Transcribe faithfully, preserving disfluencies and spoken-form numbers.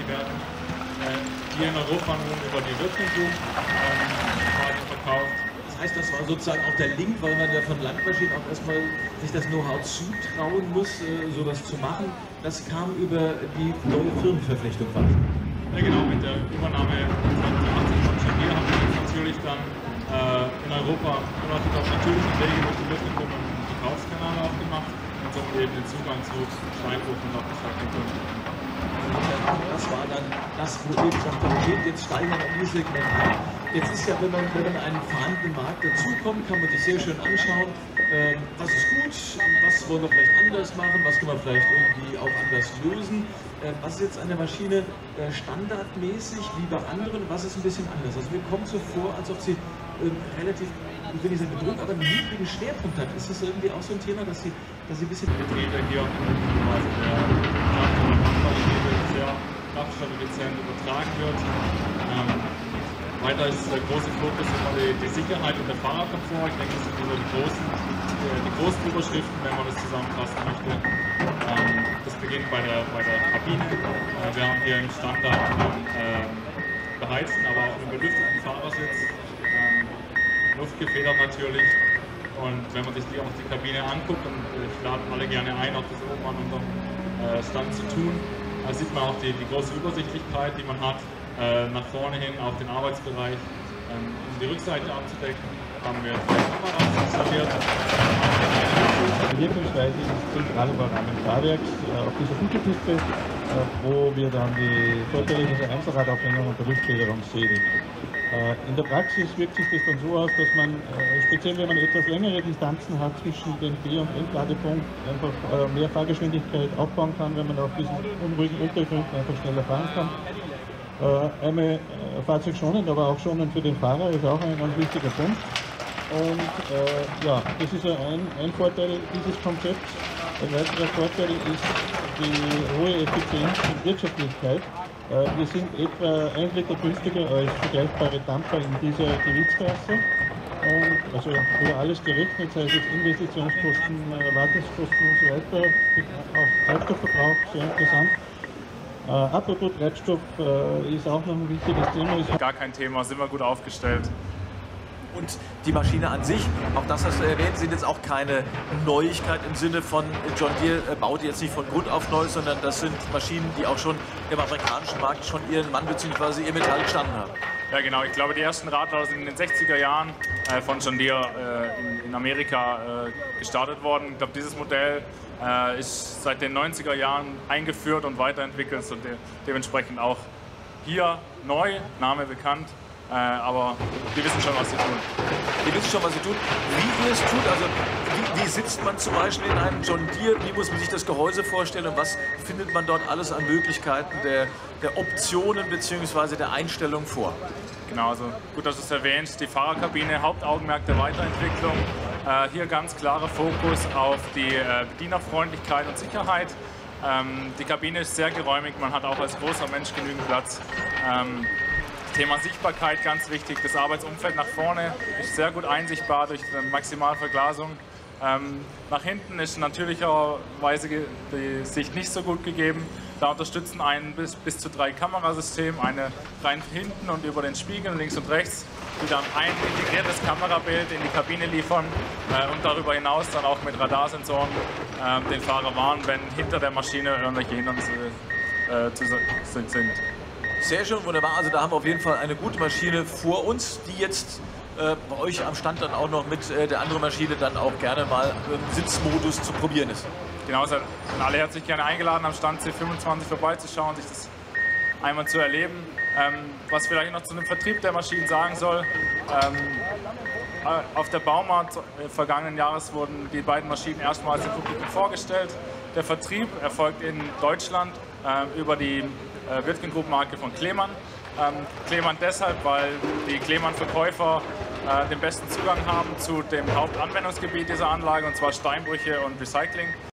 werden äh, hier in Europa nun über die Wirtschafts Group ähm, quasi verkauft. Das heißt, das war sozusagen auch der Link, weil man ja von Landmaschinen auch erstmal sich das Know-how zutrauen muss, äh, sowas zu machen. Das kam über die neue Firmenverpflichtung quasi. Ja genau, mit der Übernahme zwanzig achtzehn von John Deere haben wir jetzt natürlich dann äh, in Europa relativ auf natürlichen Wege durch die Wirtschafts Group einen Verkaufskanal aufgemacht und somit eben den Zugang zu Steinbruch und auch Recycling. Das war dann das, wo ihr gesagt habt, okay, jetzt steigen wir in dieses Segment ein. Jetzt ist ja, wenn man, wenn man einen fahrenden Markt dazukommt, kann man sich sehr schön anschauen, äh, was ist gut, was wollen wir vielleicht anders machen, was können wir vielleicht irgendwie auch anders lösen. Äh, was ist jetzt an der Maschine äh, standardmäßig wie bei anderen, was ist ein bisschen anders? Also mir kommt so vor, als ob sie äh, relativ, ich will nicht sagen Druck, aber einen niedrigen Schwerpunkt hat. Ist das irgendwie auch so ein Thema, dass sie, dass sie ein bisschen Betriebe hier, also der Kraftstoffqualität sehr kraftstoffeffizient übertragen wird. Ähm, Weiter ist der große Fokus immer die, die Sicherheit und der Fahrerkomfort. Ich denke, das sind so die großen, die, die großen Überschriften, wenn man das zusammenfassen möchte. Ähm, das beginnt bei der, bei der Kabine. Äh, wir haben hier im Standard einen ähm, beheizten, aber auch einen belüfteten Fahrersitz. Ähm, luftgefedert natürlich. Und wenn man sich die, auch die Kabine anguckt, und ich lade alle gerne ein, auch das oben an unserem äh, Stand zu tun, da sieht man auch die, die große Übersichtlichkeit, die man hat. Äh, nach vorne hin auf den Arbeitsbereich, ähm, um die Rückseite abzudecken, haben wir zwei Kameras installiert. Die Wirkungsweise ist zentrale Rahmen des Fahrwerks äh, auf dieser Futterpiste, äh, wo wir dann die Vorteile dieser Einzelradaufhängung und der Luftfederung sehen. Äh, in der Praxis wirkt sich das dann so aus, dass man, äh, speziell wenn man etwas längere Distanzen hat zwischen dem B- und Entladepunkt, einfach äh, mehr Fahrgeschwindigkeit aufbauen kann, wenn man auf diesen unruhigen Untergründen einfach schneller fahren kann. Äh, einmal äh, fahrzeugschonend, aber auch schonend für den Fahrer ist auch ein ganz wichtiger Punkt. Und äh, ja, das ist ein, ein Vorteil dieses Konzepts. Ein weiterer Vorteil ist die hohe Effizienz und Wirtschaftlichkeit. Äh, wir sind etwa ein Liter günstiger als vergleichbare Dampfer in dieser Gewichtsklasse. Und also über alles gerechnet, sei es jetzt Investitionskosten, äh, Wartungskosten und so weiter, auch Treibstoffverbrauch, sehr interessant. Äh, apropos Treibstoff äh, ist auch noch ein wichtiges Thema. Ist Gar kein Thema, sind wir gut aufgestellt. Und die Maschine an sich, auch das hast du erwähnt, sind jetzt auch keine Neuigkeit im Sinne von John Deere baut jetzt nicht von Grund auf neu, sondern das sind Maschinen, die auch schon im amerikanischen Markt schon ihren Mann bzw. ihr Metall gestanden haben. Ja genau, ich glaube die ersten Radler sind in den sechziger Jahren äh, von John Deere äh, in, in Amerika äh, gestartet worden. Ich glaube dieses Modell äh, ist seit den neunziger Jahren eingeführt und weiterentwickelt und de dementsprechend auch hier neu, Name bekannt. Äh, aber die wissen schon, was sie tun. Die wissen schon, was sie tun. Wie ihr es tut, also wie, wie sitzt man zum Beispiel in einem John Deere, wie muss man sich das Gehäuse vorstellen und was findet man dort alles an Möglichkeiten der, der Optionen bzw. der Einstellung vor? Genau, also gut, dass du es erwähnst, die Fahrerkabine, Hauptaugenmerk der Weiterentwicklung. Äh, hier ganz klarer Fokus auf die äh, Bedienerfreundlichkeit und Sicherheit. Ähm, die Kabine ist sehr geräumig, man hat auch als großer Mensch genügend Platz. Ähm, Thema Sichtbarkeit ganz wichtig. Das Arbeitsumfeld nach vorne ist sehr gut einsichtbar durch die Maximalverglasung. Ähm, nach hinten ist natürlicherweise die Sicht nicht so gut gegeben. Da unterstützen einen bis, bis zu drei Kamerasysteme, eine rein hinten und über den Spiegeln links und rechts, die dann ein integriertes Kamerabild in die Kabine liefern äh, und darüber hinaus dann auch mit Radarsensoren äh, den Fahrer warnen, wenn hinter der Maschine irgendwelche Hindernisse äh, zu, sind. Sehr schön, wunderbar. Also da haben wir auf jeden Fall eine gute Maschine vor uns, die jetzt äh, bei euch am Stand dann auch noch mit äh, der anderen Maschine dann auch gerne mal im Sitzmodus zu probieren ist. Genau, sind alle herzlich gerne eingeladen, am Stand C fünfundzwanzig vorbeizuschauen, sich das einmal zu erleben. Ähm, was vielleicht noch zu dem Vertrieb der Maschinen sagen soll, ähm, auf der Bauma äh, vergangenen Jahres wurden die beiden Maschinen erstmals dem Publikum vorgestellt. Der Vertrieb erfolgt in Deutschland äh, über die äh, Wirtgen Group Marke von Klemann. Ähm, Klemann deshalb, weil die Klemann-Verkäufer äh, den besten Zugang haben zu dem Hauptanwendungsgebiet dieser Anlage, und zwar Steinbrüche und Recycling.